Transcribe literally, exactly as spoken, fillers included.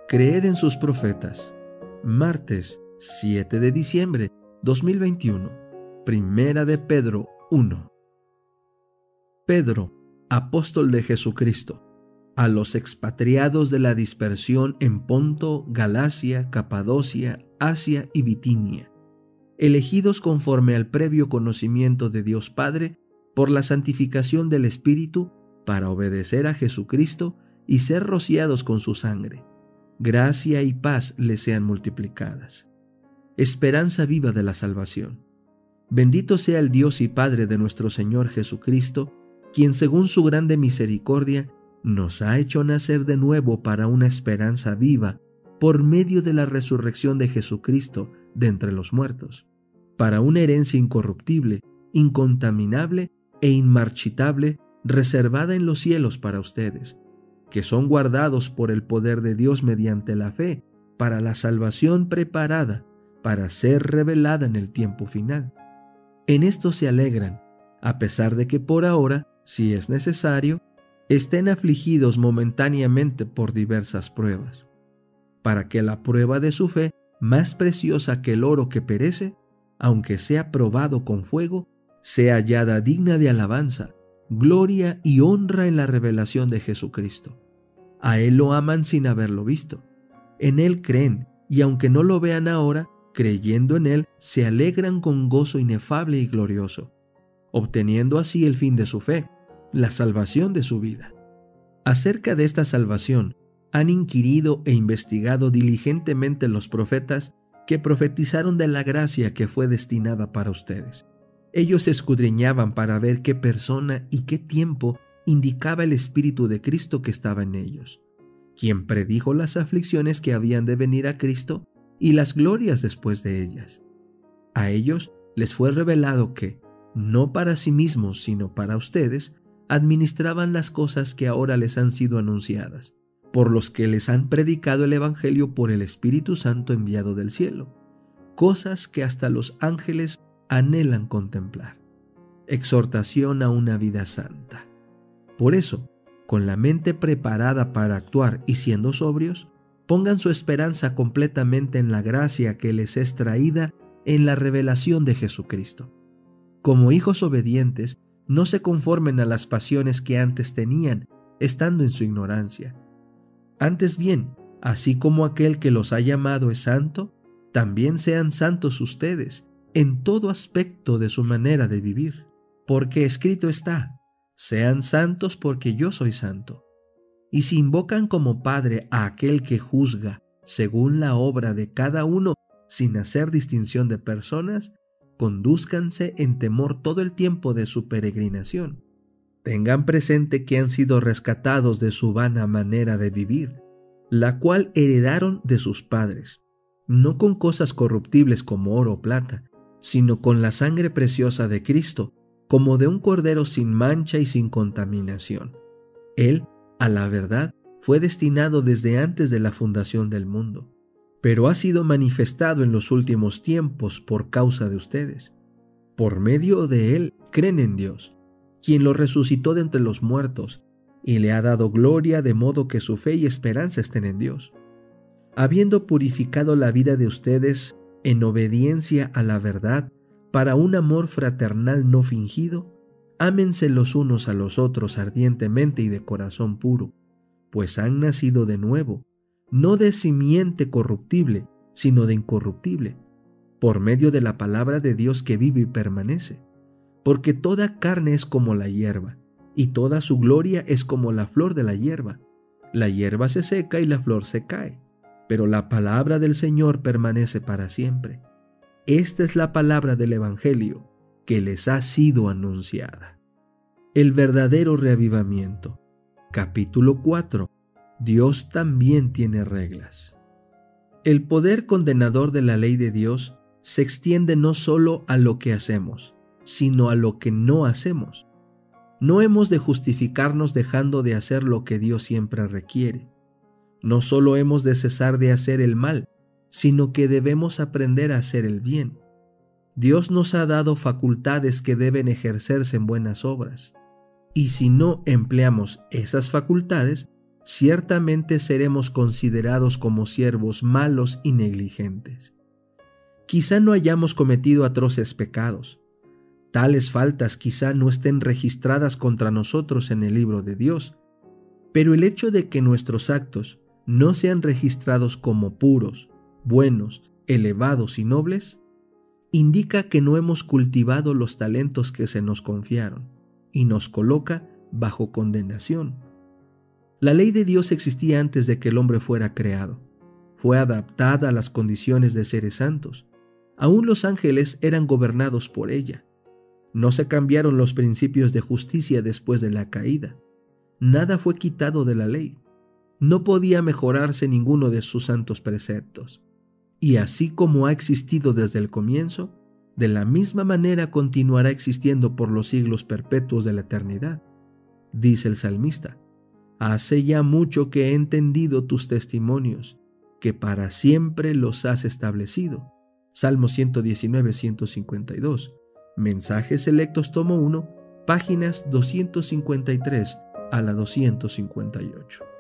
Creed en sus profetas. Martes siete de diciembre dos mil veintiuno. Primera de Pedro uno. Pedro, apóstol de Jesucristo, a los expatriados de la dispersión en Ponto, Galacia, Capadocia, Asia y Bitinia, elegidos conforme al previo conocimiento de Dios Padre por la santificación del Espíritu para obedecer a Jesucristo y ser rociados con su sangre. Gracia y paz les sean multiplicadas. Esperanza viva de la salvación. Bendito sea el Dios y Padre de nuestro Señor Jesucristo, quien según su grande misericordia nos ha hecho nacer de nuevo para una esperanza viva por medio de la resurrección de Jesucristo de entre los muertos, para una herencia incorruptible, incontaminable e inmarchitable, reservada en los cielos para ustedes, que son guardados por el poder de Dios mediante la fe, para la salvación preparada para ser revelada en el tiempo final. En esto se alegran, a pesar de que por ahora, si es necesario, estén afligidos momentáneamente por diversas pruebas, para que la prueba de su fe, más preciosa que el oro que perece, aunque sea probado con fuego, sea hallada digna de alabanza, gloria y honra en la revelación de Jesucristo. A Él lo aman sin haberlo visto. En Él creen, y aunque no lo vean ahora, creyendo en Él, se alegran con gozo inefable y glorioso, obteniendo así el fin de su fe, la salvación de su vida. Acerca de esta salvación, han inquirido e investigado diligentemente los profetas que profetizaron de la gracia que fue destinada para ustedes. Ellos escudriñaban para ver qué persona y qué tiempo indicaba el Espíritu de Cristo que estaba en ellos, quien predijo las aflicciones que habían de venir a Cristo y las glorias después de ellas. A ellos les fue revelado que, no para sí mismos, sino para ustedes, administraban las cosas que ahora les han sido anunciadas, por los que les han predicado el Evangelio por el Espíritu Santo enviado del cielo, cosas que hasta los ángeles anhelan contemplar. Exhortación a una vida santa. Por eso, con la mente preparada para actuar y siendo sobrios, pongan su esperanza completamente en la gracia que les es traída en la revelación de Jesucristo. Como hijos obedientes, no se conformen a las pasiones que antes tenían, estando en su ignorancia. Antes bien, así como aquel que los ha llamado es santo, también sean santos ustedes en todo aspecto de su manera de vivir, porque escrito está: sean santos porque yo soy santo. Y si invocan como Padre a aquel que juzga según la obra de cada uno sin hacer distinción de personas, condúzcanse en temor todo el tiempo de su peregrinación. Tengan presente que han sido rescatados de su vana manera de vivir, la cual heredaron de sus padres, no con cosas corruptibles como oro o plata, sino con la sangre preciosa de Cristo, como de un cordero sin mancha y sin contaminación. Él, a la verdad, fue destinado desde antes de la fundación del mundo, pero ha sido manifestado en los últimos tiempos por causa de ustedes. Por medio de Él creen en Dios, quien lo resucitó de entre los muertos, y le ha dado gloria de modo que su fe y esperanza estén en Dios. Habiendo purificado la vida de ustedes en obediencia a la verdad, para un amor fraternal no fingido, ámense los unos a los otros ardientemente y de corazón puro, pues han nacido de nuevo, no de simiente corruptible, sino de incorruptible, por medio de la palabra de Dios que vive y permanece. Porque toda carne es como la hierba, y toda su gloria es como la flor de la hierba. La hierba se seca y la flor se cae, pero la palabra del Señor permanece para siempre. Esta es la palabra del Evangelio que les ha sido anunciada. El verdadero reavivamiento. Capítulo cuatro. Dios también tiene reglas. El poder condenador de la ley de Dios se extiende no solo a lo que hacemos, sino a lo que no hacemos. No hemos de justificarnos dejando de hacer lo que Dios siempre requiere. No solo hemos de cesar de hacer el mal, sino que debemos aprender a hacer el bien. Dios nos ha dado facultades que deben ejercerse en buenas obras, y si no empleamos esas facultades, ciertamente seremos considerados como siervos malos y negligentes. Quizá no hayamos cometido atroces pecados. Tales faltas quizá no estén registradas contra nosotros en el libro de Dios, pero el hecho de que nuestros actos no sean registrados como puros, buenos, elevados y nobles, indica que no hemos cultivado los talentos que se nos confiaron y nos coloca bajo condenación. La ley de Dios existía antes de que el hombre fuera creado. Fue adaptada a las condiciones de seres santos. Aún los ángeles eran gobernados por ella. No se cambiaron los principios de justicia después de la caída. Nada fue quitado de la ley. No podía mejorarse ninguno de sus santos preceptos. Y así como ha existido desde el comienzo, de la misma manera continuará existiendo por los siglos perpetuos de la eternidad. Dice el salmista: hace ya mucho que he entendido tus testimonios, que para siempre los has establecido. Salmo ciento diecinueve, ciento cincuenta y dos. Mensajes Selectos, tomo uno, páginas doscientos cincuenta y tres a la doscientos cincuenta y ocho.